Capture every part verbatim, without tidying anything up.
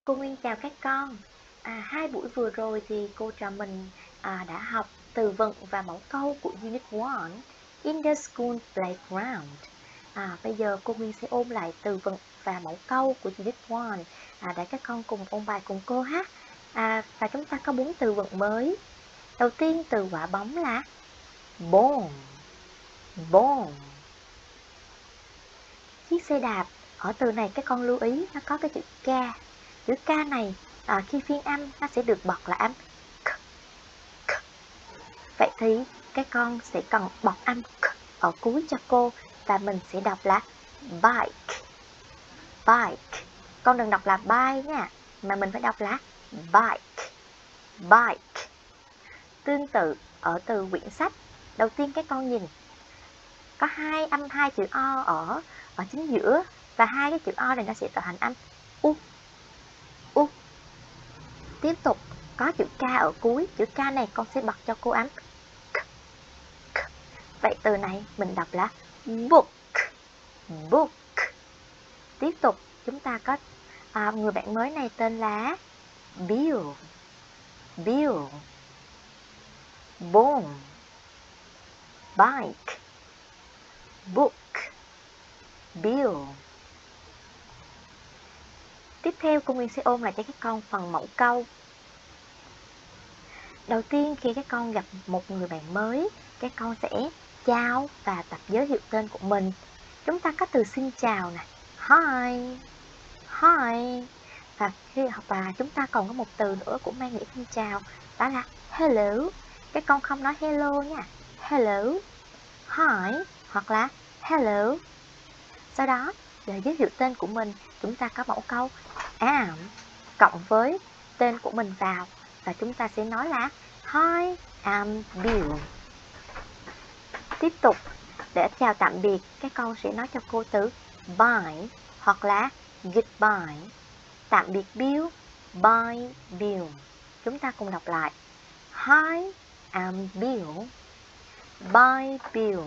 Cô Nguyên chào các con. À, hai buổi vừa rồi thì cô trò mình à, đã học từ vựng và mẫu câu của Unit một In the School Playground. À, bây giờ cô Nguyên sẽ ôn lại từ vựng và mẫu câu của Unit một à, để các con cùng ôn bài cùng cô ha. À, và chúng ta có bốn từ vựng mới. Đầu tiên từ quả bóng là ball. Ball. Chiếc xe đạp. Ở từ này các con lưu ý nó có cái chữ K. Chữ K này à, khi phiên âm nó sẽ được bật là âm k, k. Vậy thì các con sẽ cần bật âm k ở cuối cho cô và mình sẽ đọc là bike. Bike. Con đừng đọc là bike nha, mà mình phải đọc là bike. Bike. Tương tự ở từ quyển sách. Đầu tiên các con nhìn có hai âm hai chữ O ở ở chính giữa và hai cái chữ O này nó sẽ tạo thành âm U. U. Tiếp tục có chữ K ở cuối. Chữ K này con sẽ bật cho cô âm K. K. Vậy từ này mình đọc là book. Book. Tiếp tục chúng ta có à, người bạn mới này tên là Bill. Bill. Ball. Bike. Book. Bill. Tiếp theo cô Nguyên sẽ ôn lại cho các con phần mẫu câu. Đầu tiên khi các con gặp một người bạn mới, các con sẽ chào và tập giới thiệu tên của mình. Chúng ta có từ xin chào nè, hi, hi. Và khi học và chúng ta còn có một từ nữa cũng mang nghĩa xin chào, đó là hello. Các con không nói hello nha, hello, hi hoặc là hello. Sau đó để giới thiệu tên của mình, chúng ta có mẫu câu am cộng với tên của mình vào và chúng ta sẽ nói là Hi, I'm Bill. Tiếp tục để chào tạm biệt, các con sẽ nói cho cô từ bye hoặc là goodbye. Tạm biệt Bill, bye Bill. Chúng ta cùng đọc lại Hi, I'm Bill. Bye Bill.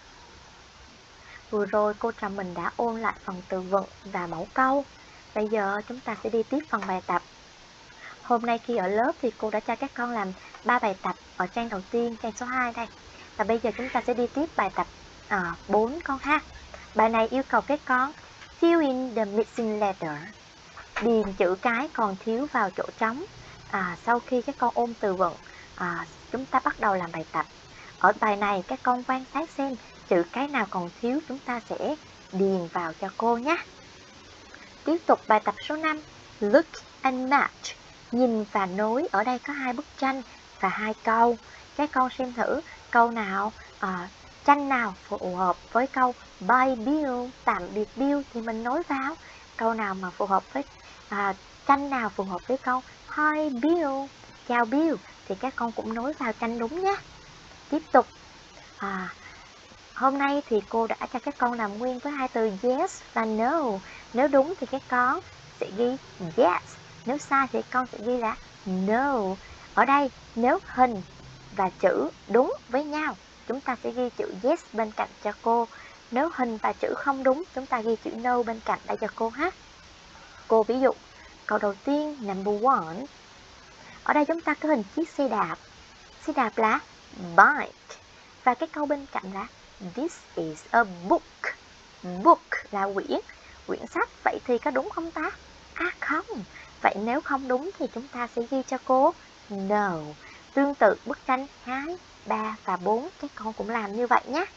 Vừa rồi cô trò mình đã ôn lại phần từ vựng và mẫu câu. Bây giờ chúng ta sẽ đi tiếp phần bài tập. Hôm nay khi ở lớp thì cô đã cho các con làm ba bài tập ở trang đầu tiên, trang số hai đây. Và bây giờ chúng ta sẽ đi tiếp bài tập à, bốn con ha. Bài này yêu cầu các con fill in the missing letter. Điền chữ cái còn thiếu vào chỗ trống. À, sau khi các con ôn từ vựng, à, chúng ta bắt đầu làm bài tập. Ở bài này các con quan sát xem chữ cái nào còn thiếu chúng ta sẽ điền vào cho cô nhé. Tiếp tục bài tập số năm. Look and match. Nhìn và nối. Ở đây có hai bức tranh và hai câu. Các con xem thử câu nào, à, tranh nào phù hợp với câu bye Bill, tạm biệt Bill thì mình nối vào. Câu nào mà phù hợp với à, tranh nào phù hợp với câu hi Bill, chào Bill thì các con cũng nối vào tranh đúng nhé. Tiếp tục à, hôm nay thì cô đã cho các con làm nguyên với hai từ yes và no. Nếu đúng thì các con sẽ ghi yes, nếu sai thì con sẽ ghi là no. Ở đây nếu hình và chữ đúng với nhau, chúng ta sẽ ghi chữ yes bên cạnh cho cô. Nếu hình và chữ không đúng, chúng ta ghi chữ no bên cạnh đây cho cô ha. Cô ví dụ, câu đầu tiên number one. Ở đây chúng ta có hình chiếc xe đạp. Xe đạp là bike. Và cái câu bên cạnh là this is a book. Book là quyển, quyển sách. Vậy thì có đúng không ta? À không. Vậy nếu không đúng thì chúng ta sẽ ghi cho cô no. Tương tự bức tranh hai, ba và bốn các con cũng làm như vậy nhé.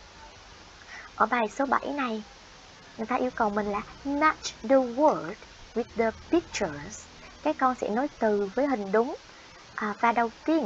Ở bài số bảy này, người ta yêu cầu mình là match the word with the pictures. Các con sẽ nối từ với hình đúng. À, và đầu tiên,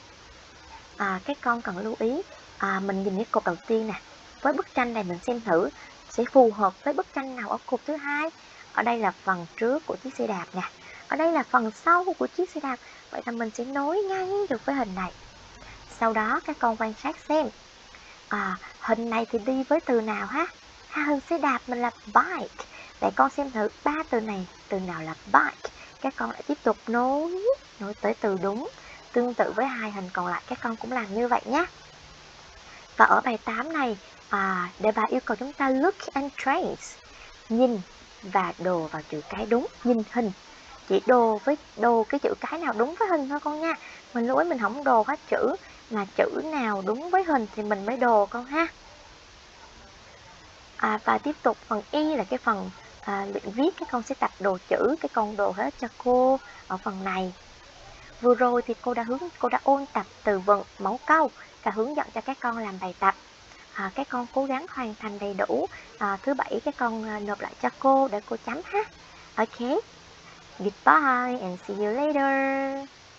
à, các con cần lưu ý, à, mình nhìn cái cột đầu tiên nè. Với bức tranh này mình xem thử sẽ phù hợp với bức tranh nào ở cột thứ hai. Ở đây là phần trước của chiếc xe đạp nè. Ở đây là phần sau của chiếc xe đạp. Vậy là mình sẽ nối ngay được với hình này. Sau đó các con quan sát xem à, hình này thì đi với từ nào ha? Ha, hình xe đạp mình là bike. Vậy con xem thử ba từ này, từ nào là bike. Các con lại tiếp tục nối, nối tới từ đúng. Tương tự với hai hình còn lại các con cũng làm như vậy nhé. Và ở bài tám này, à, đề bài yêu cầu chúng ta look and trace. Nhìn và đồ vào chữ cái đúng. Nhìn hình. chỉ đồ với đồ cái chữ cái nào đúng với hình thôi con nha. Mình lưu ý mình không đồ hết chữ, mà chữ nào đúng với hình thì mình mới đồ con ha. À, và tiếp tục phần Y là cái phần à, luyện viết, các con sẽ tập đồ chữ, cái con đồ hết cho cô ở phần này. Vừa rồi thì cô đã hướng cô đã ôn tập từ vựng, mẫu câu và hướng dẫn cho các con làm bài tập. À, các con cố gắng hoàn thành đầy đủ. À, thứ bảy các con à, nộp lại cho cô để cô chấm ha. Ok. Goodbye and see you later.